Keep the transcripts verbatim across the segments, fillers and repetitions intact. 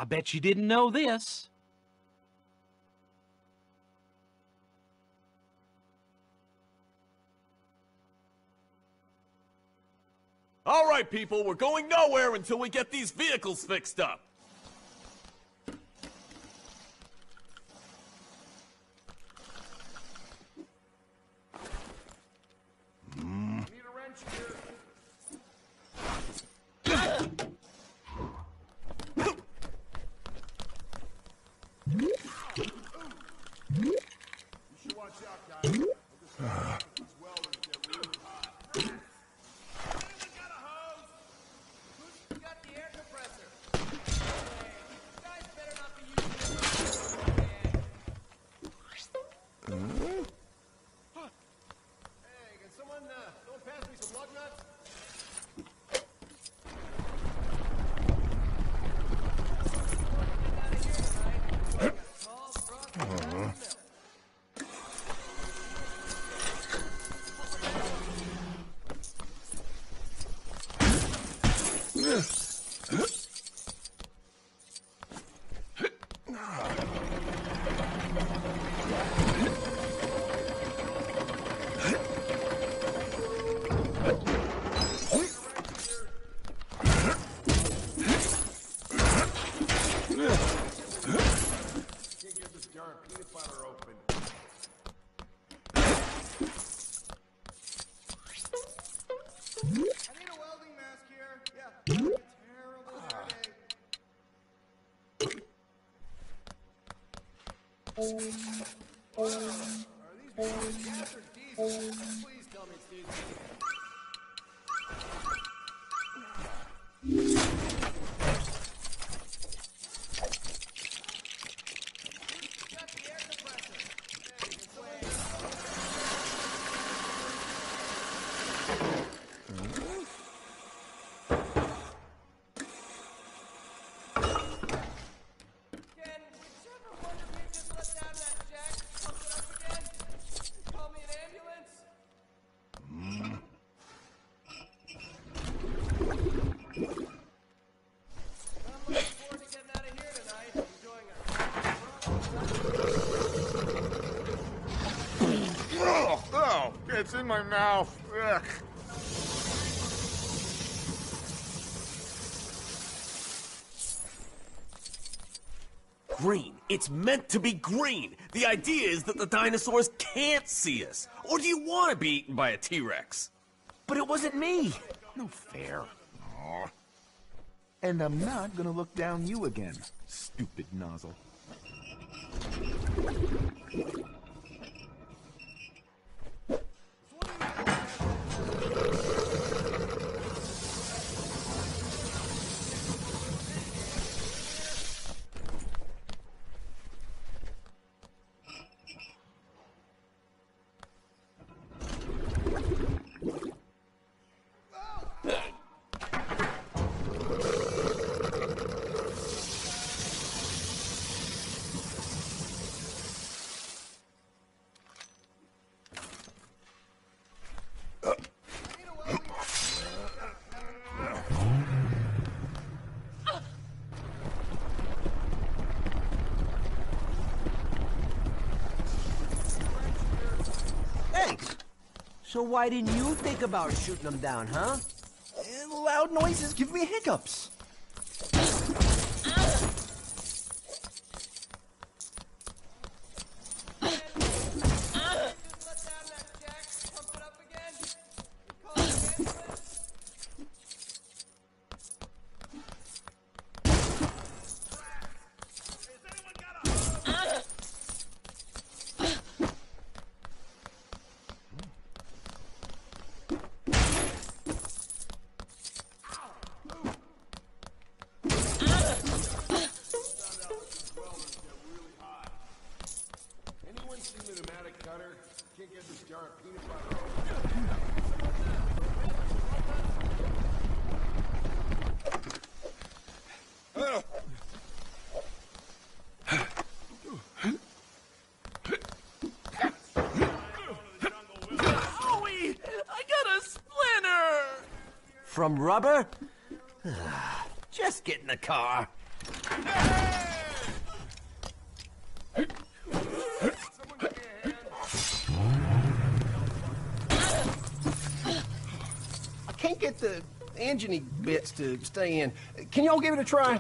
I bet you didn't know this. All right, people, we're going nowhere until we get these vehicles fixed up. Mm. Need a wrench here. You should watch out, guys. Uh. These welders get really hot. Anyone got a hose? Who's got the air compressor? Hey, you guys better not be using it. Uh. Hey, can someone, uh, someone pass me some lug nuts? Are these gas or diesel? Please tell me it's diesel. Got the air compressor. Hey, can It's in my mouth. Ugh. Green. It's meant to be green. The idea is that the dinosaurs can't see us. Or do you want to be eaten by a T-Rex? But it wasn't me. No fair. Aww. And I'm not gonna look down you again, stupid nozzle. So why didn't you think about shooting them down, huh? And loud noises give me hiccups. From rubber? Just get in the car. I can't get the engine-y bits to stay in. Can y'all give it a try?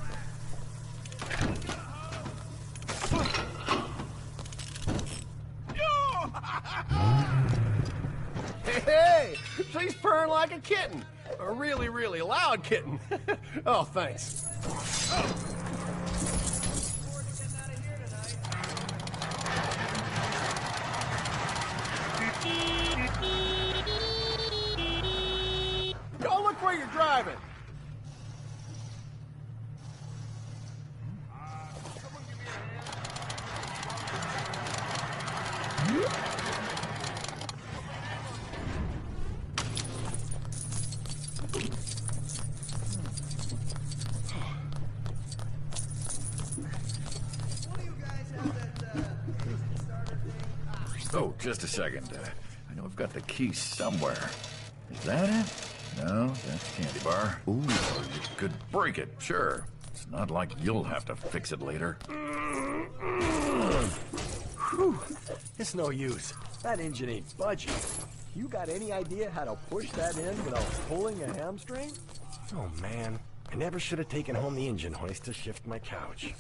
Hey, she's purring like a kitten. A really, really loud kitten. Oh, thanks. Y'all look where you're driving. Oh, just a second. Uh, I know I've got the key somewhere. Is that it? No, that's a candy bar. Ooh, you could break it, sure. It's not like you'll have to fix it later. Whew. It's no use. That engine ain't budging. You got any idea how to push that in without pulling a hamstring? Oh, man. I never should have taken home the engine hoist to shift my couch.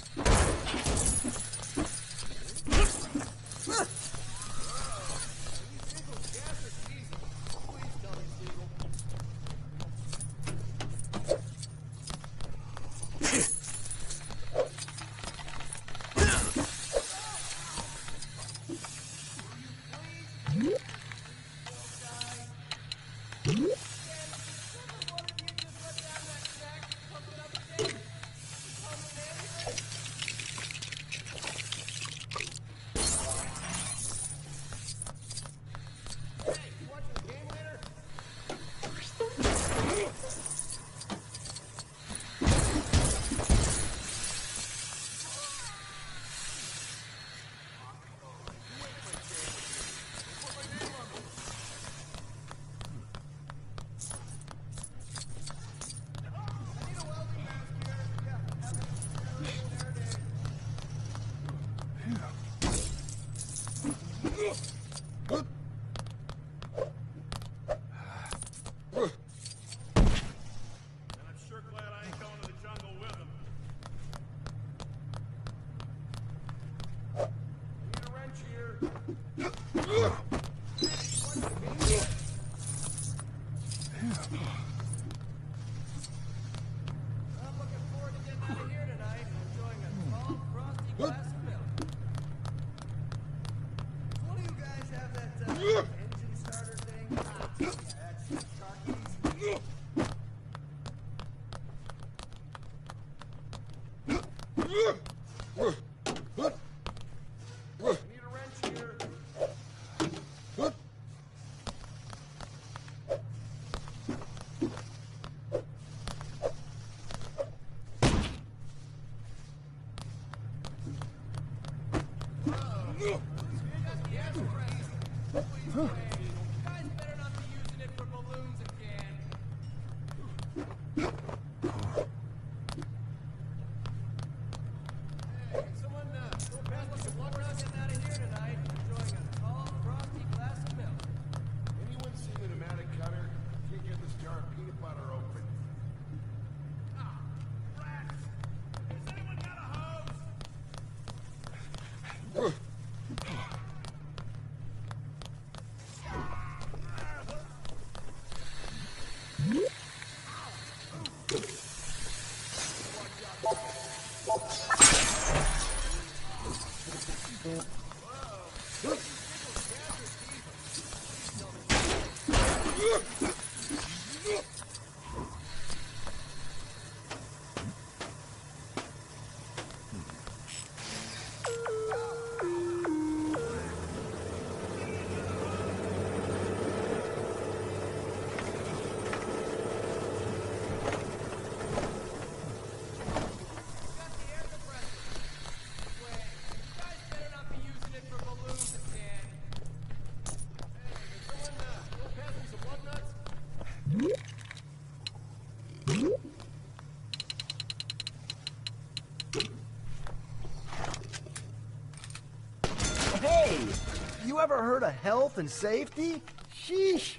you ever heard of health and safety? Sheesh.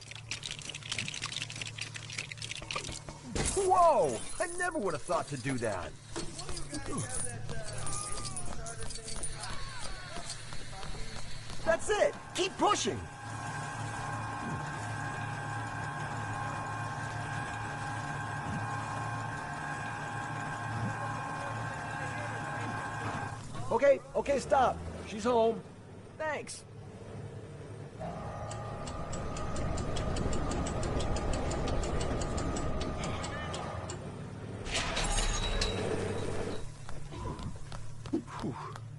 Whoa! I never would have thought to do that. That's it! Keep pushing! Okay, okay, stop. She's home. Thanks. Whew.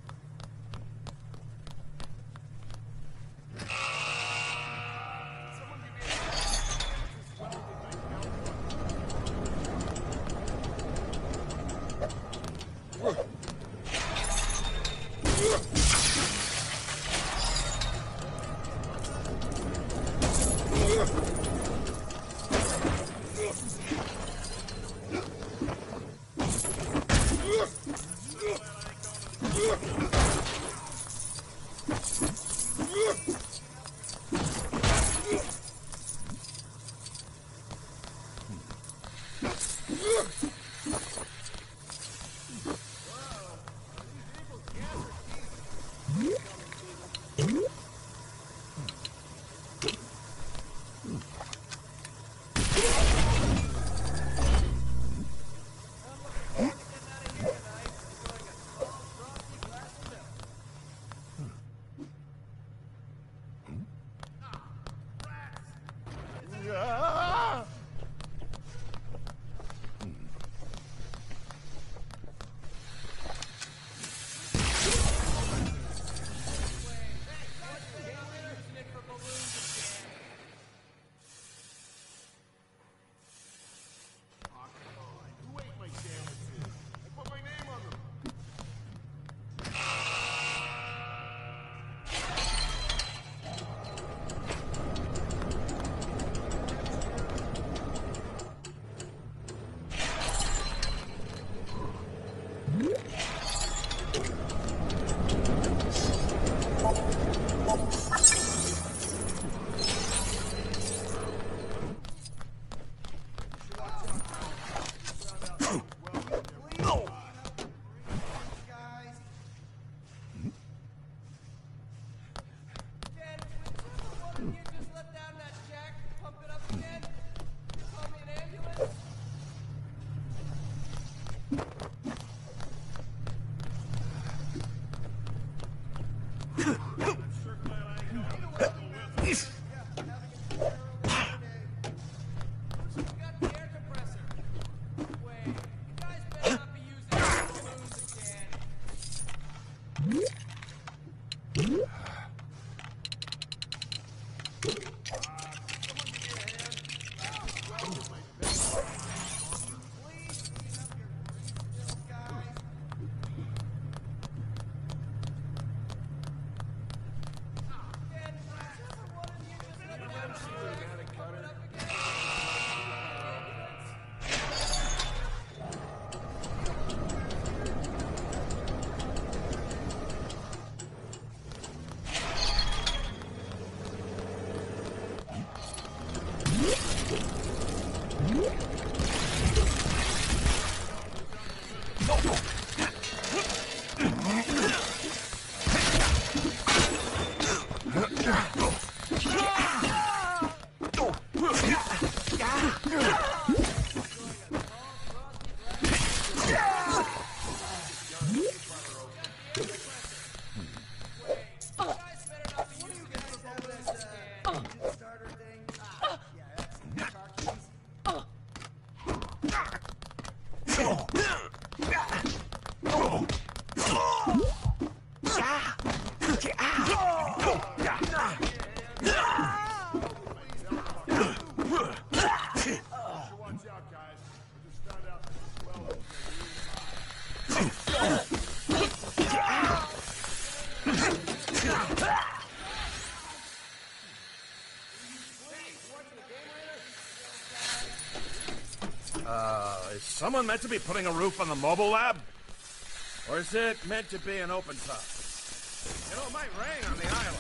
Is someone meant to be putting a roof on the mobile lab? Or is it meant to be an open top? You know, it might rain on the island.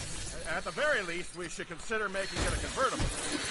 At the very least, we should consider making it a convertible.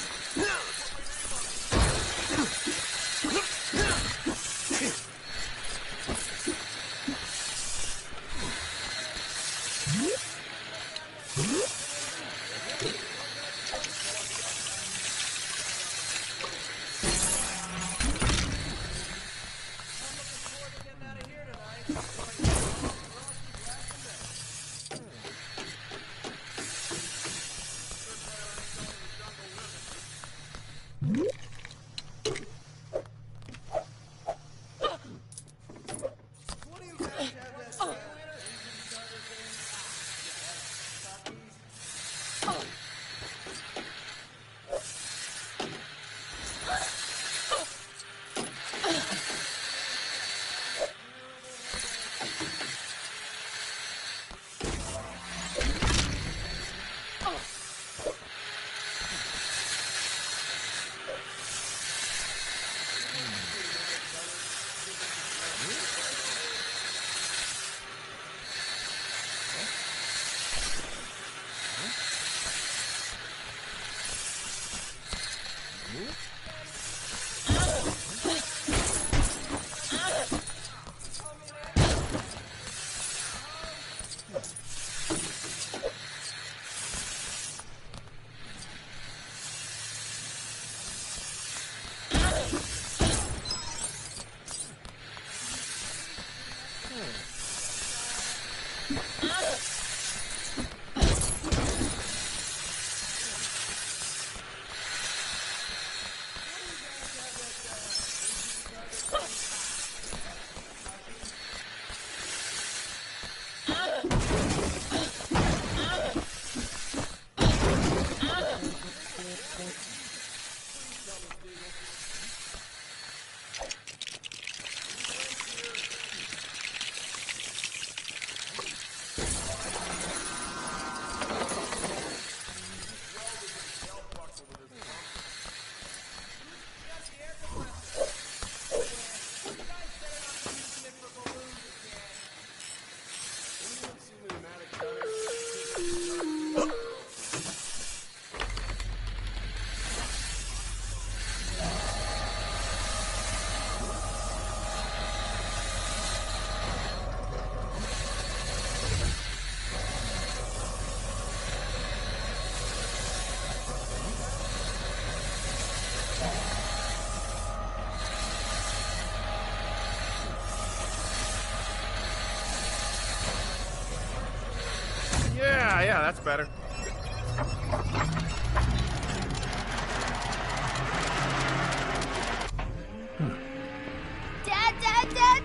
Yeah, yeah, that's better. Dad, Dad, Dad!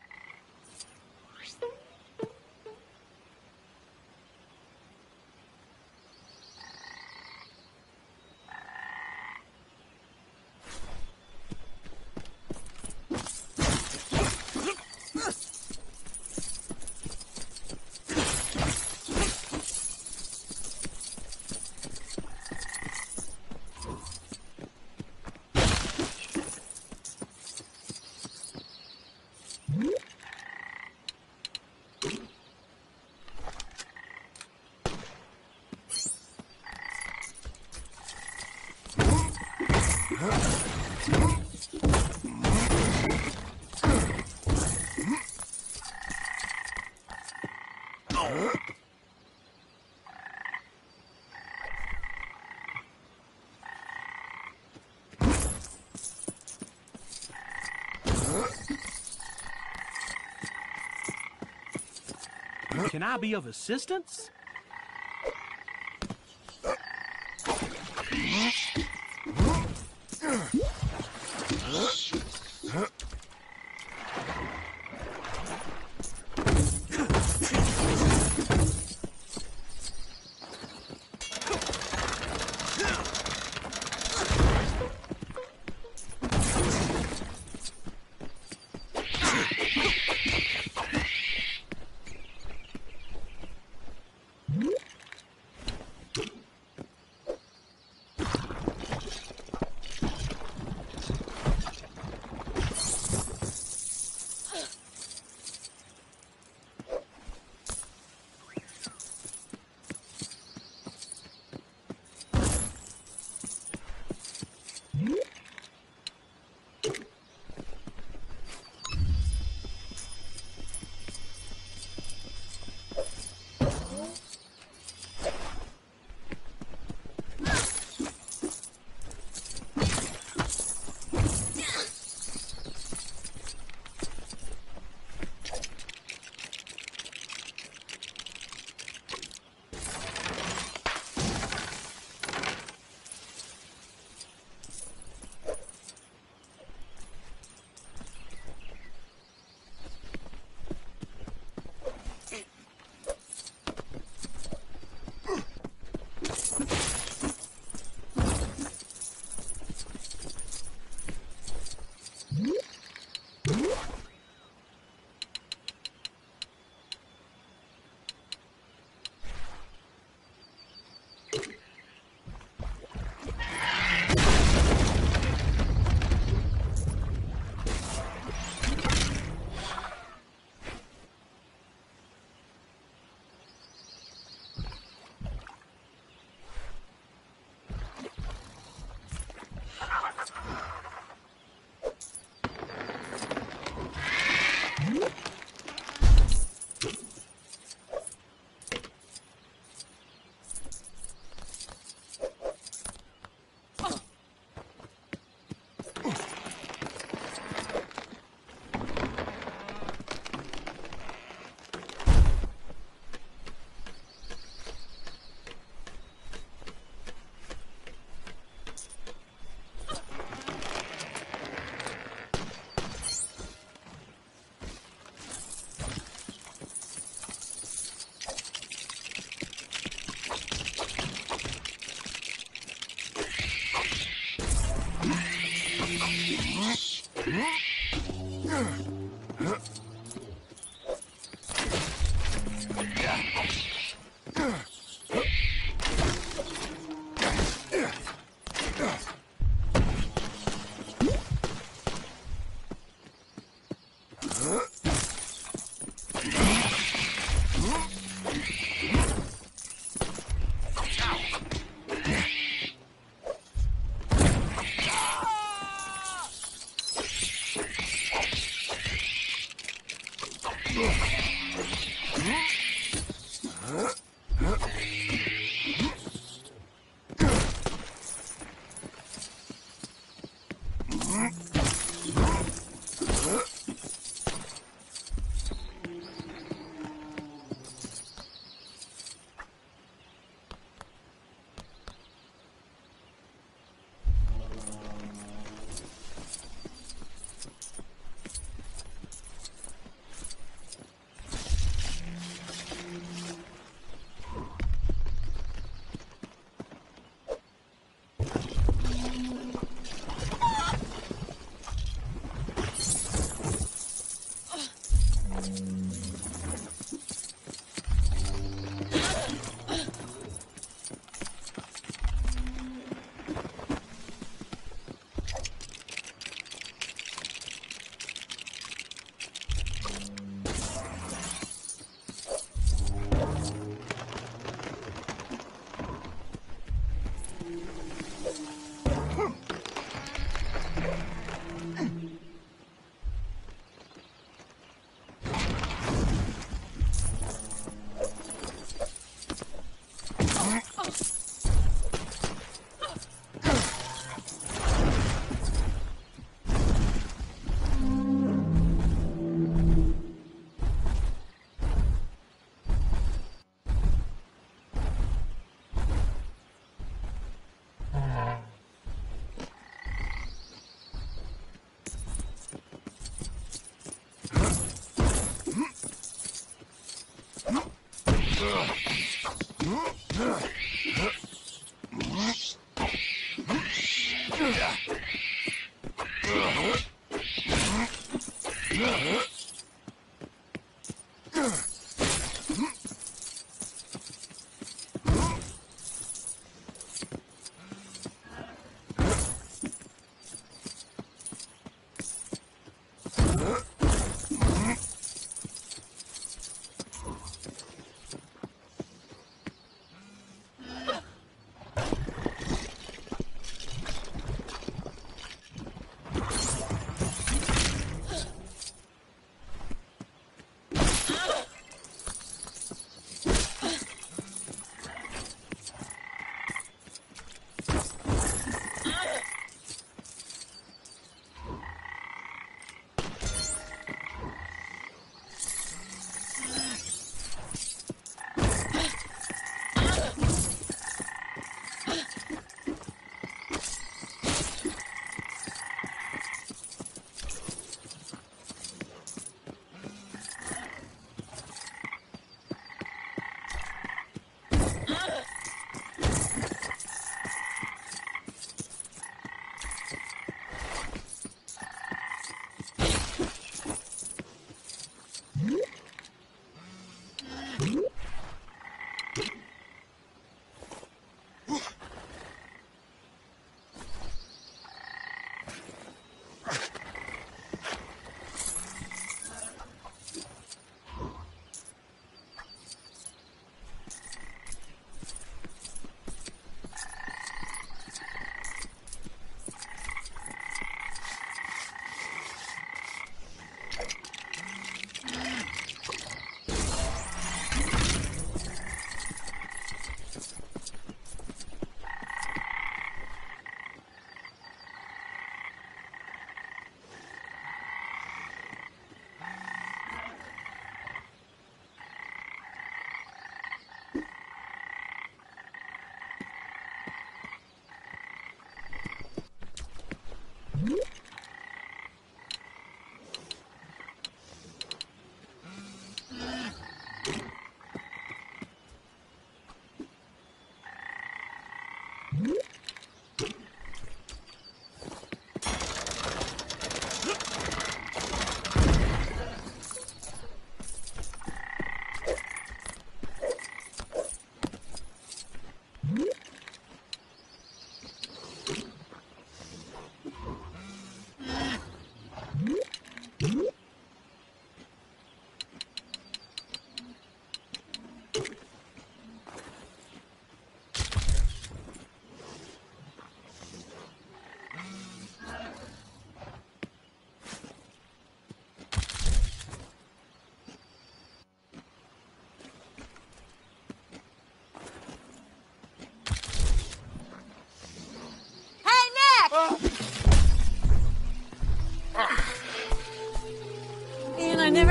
Can I be of assistance?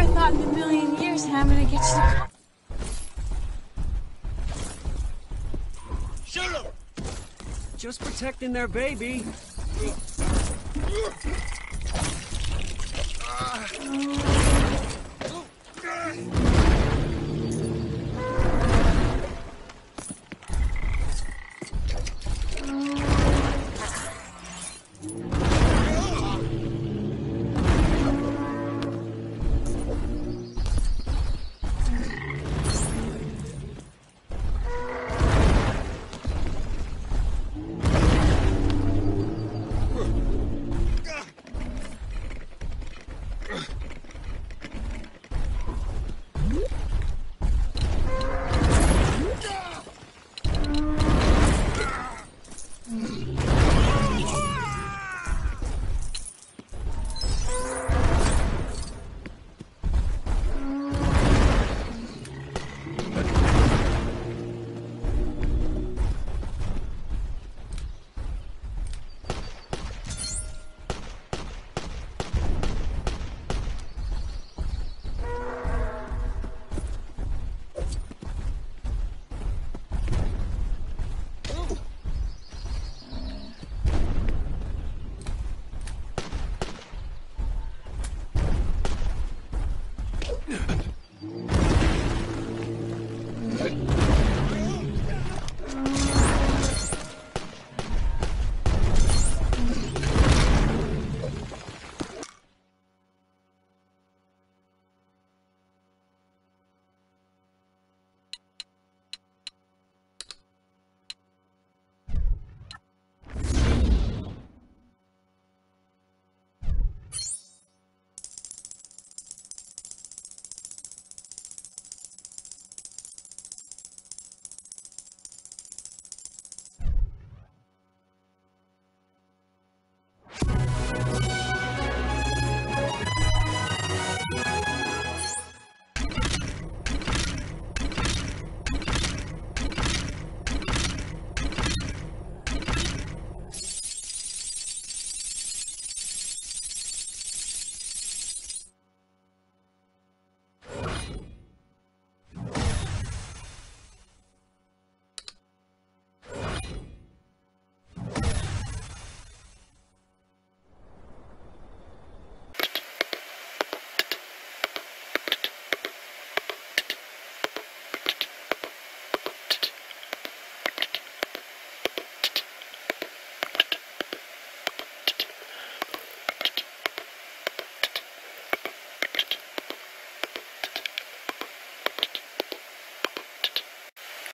I thought in a million years I'm gonna get you to... Shoot him! Just protecting their baby. Uh.